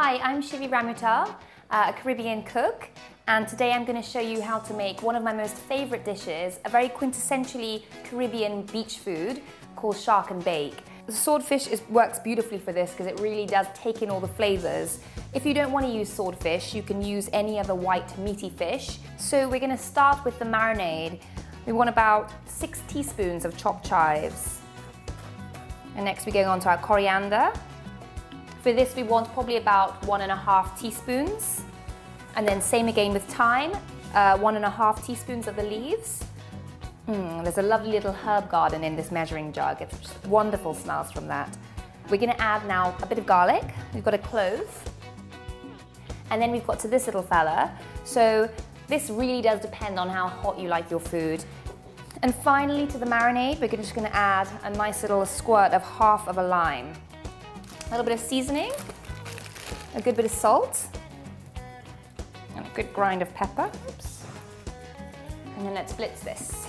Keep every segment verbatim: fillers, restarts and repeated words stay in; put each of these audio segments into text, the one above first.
Hi, I'm Shivi Ramutal, uh, a Caribbean cook, and today I'm going to show you how to make one of my most favourite dishes, a very quintessentially Caribbean beach food called shark and bake. The swordfish is, works beautifully for this because it really does take in all the flavours. If you don't want to use swordfish, you can use any other white meaty fish. So we're going to start with the marinade. We want about six teaspoons of chopped chives. And next we're going on to our coriander. For this we want probably about one and a half teaspoons. And then same again with thyme, uh, one and a half teaspoons of the leaves. Mm, there's a lovely little herb garden in this measuring jug. It's just wonderful smells from that. We're going to add now a bit of garlic. We've got a clove. And then we've got to this little fella. So this really does depend on how hot you like your food. And finally to the marinade, we're just going to add a nice little squirt of half of a lime. A little bit of seasoning, a good bit of salt, and a good grind of pepper. Oops. And then let's blitz this.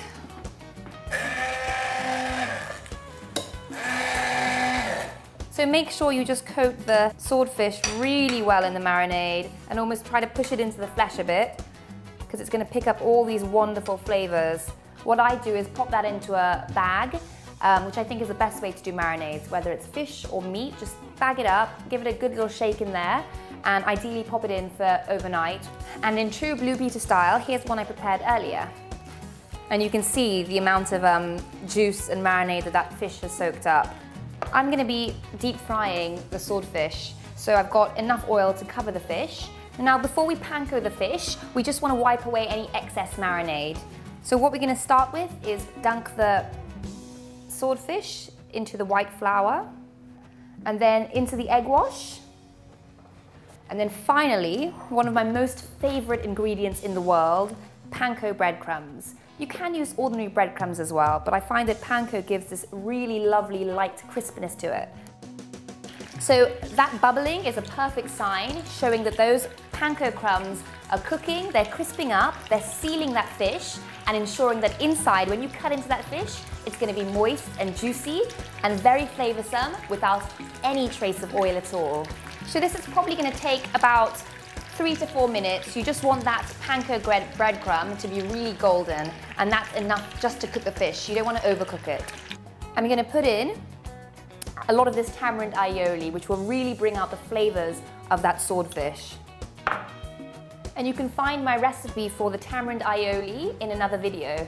So make sure you just coat the swordfish really well in the marinade and almost try to push it into the flesh a bit because it's going to pick up all these wonderful flavours. What I do is pop that into a bag, um, which I think is the best way to do marinades, whether it's fish or meat. Just bag it up, give it a good little shake in there, and ideally pop it in for overnight. And in true Blue Peter style, here's one I prepared earlier. And you can see the amount of um, juice and marinade that that fish has soaked up. I'm going to be deep frying the swordfish, so I've got enough oil to cover the fish. Now before we panko the fish, we just want to wipe away any excess marinade. So what we're going to start with is dunk the swordfish into the white flour, and then into the egg wash. And then finally, one of my most favourite ingredients in the world, panko breadcrumbs. You can use ordinary breadcrumbs as well, but I find that panko gives this really lovely light crispness to it. So that bubbling is a perfect sign, showing that those panko crumbs are cooking, they're crisping up, they're sealing that fish, and ensuring that inside, when you cut into that fish, it's going to be moist and juicy and very flavoursome without any trace of oil at all. So this is probably going to take about three to four minutes. You just want that panko breadcrumb to be really golden, and that's enough just to cook the fish. You don't want to overcook it. I'm going to put in a lot of this tamarind aioli, which will really bring out the flavours of that swordfish. And you can find my recipe for the tamarind aioli in another video.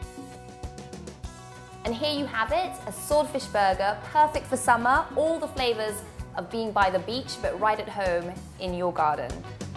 And here you have it, a swordfish burger, perfect for summer, all the flavours of being by the beach, but right at home in your garden.